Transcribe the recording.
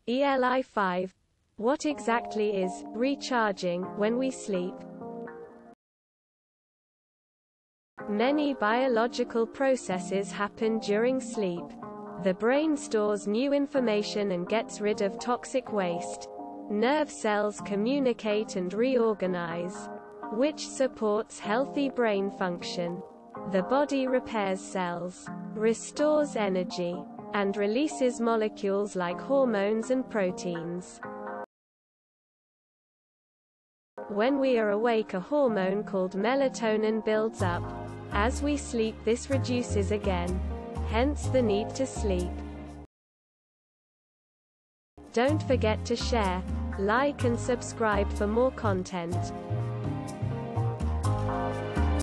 ELI5. What exactly is recharging when we sleep? Many biological processes happen during sleep. The brain stores new information and gets rid of toxic waste. Nerve cells communicate and reorganize, which supports healthy brain function. The body repairs cells, restores energy, and releases molecules like hormones and proteins. When we are awake, a hormone called melatonin builds up. As we sleep, this reduces again, hence the need to sleep. Don't forget to share, like and subscribe for more content.